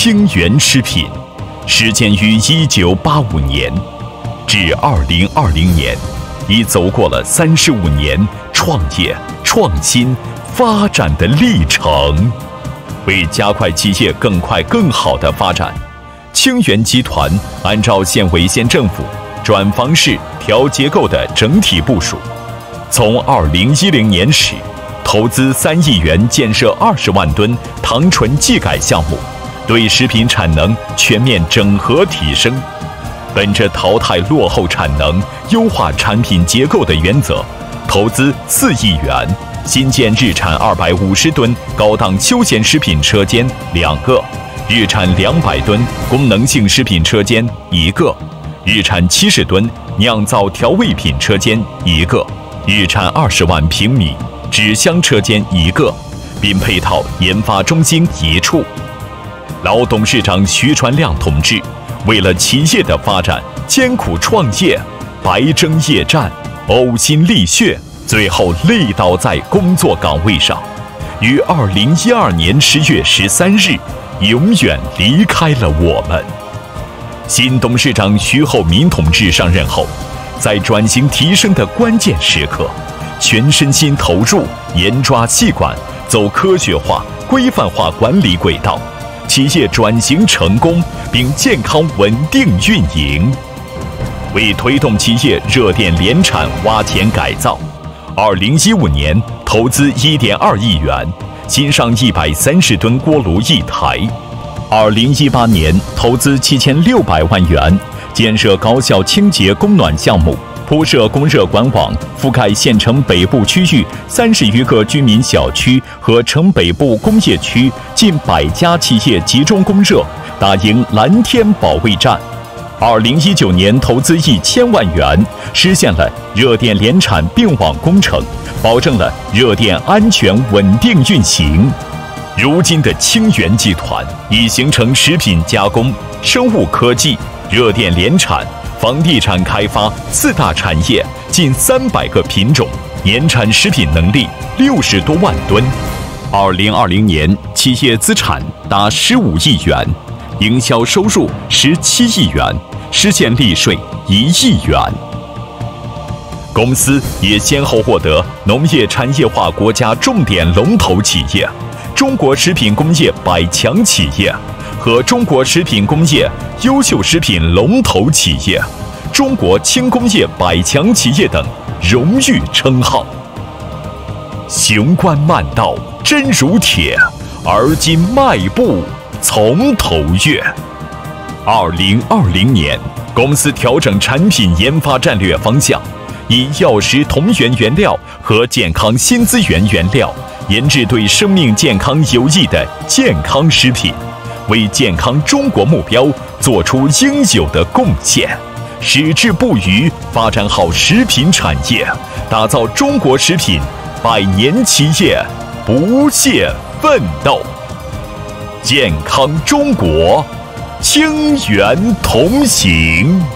清源食品，始建于1985年，至2020年，已走过了35年创业、创新、发展的历程。为加快企业更快更好的发展，清源集团按照县委县政府转房市调结构的整体部署，从2010年始，投资3亿元建设20万吨糖醇技改项目，对食品产能全面整合提升。本着淘汰落后产能、优化产品结构的原则，投资4亿元，新建日产250吨高档休闲食品车间2个，日产200吨功能性食品车间1个，日产70吨酿造调味品车间1个，日产20万平米纸箱车间1个，并配套研发中心1处。老董事长徐传亮同志为了企业的发展，艰苦创业，白征夜战，呕心沥血，最后累倒在工作岗位上，于2012年10月13日永远离开了我们。新董事长徐厚民同志上任后，在转型提升的关键时刻，全身心投入，严抓细管，走科学化、规范化管理轨道，企业转型成功并健康稳定运营。为推动企业热电联产挖潜改造，2015年投资1.2亿元，新上130吨锅炉1台。2018年投资7600万元，建设高效清洁供暖项目，铺设供热管网，覆盖县城北部区域30余个居民小区和城北部工业区近100家企业集中供热，打赢蓝天保卫战。2019年投资1000万元，实现了热电联产并网工程，保证了热电安全稳定运行。如今的清源集团已形成食品加工、生物科技、热电联产、房地产开发4大产业，近300个品种，年产食品能力60多万吨。2020年企业资产达15亿元，营销收入17亿元，实现利税1亿元。公司也先后获得农业产业化国家重点龙头企业、中国食品工业100强企业和中国食品工业优秀食品龙头企业、中国轻工业100强企业等荣誉称号。雄关漫道真如铁，而今迈步从头越。2020年，公司调整产品研发战略方向，以药食同源原料和健康新资源原料研制对生命健康有益的健康食品，为健康中国目标做出应有的贡献，矢志不渝发展好食品产业，打造中国食品100年企业，不懈奋斗。健康中国，清源同行。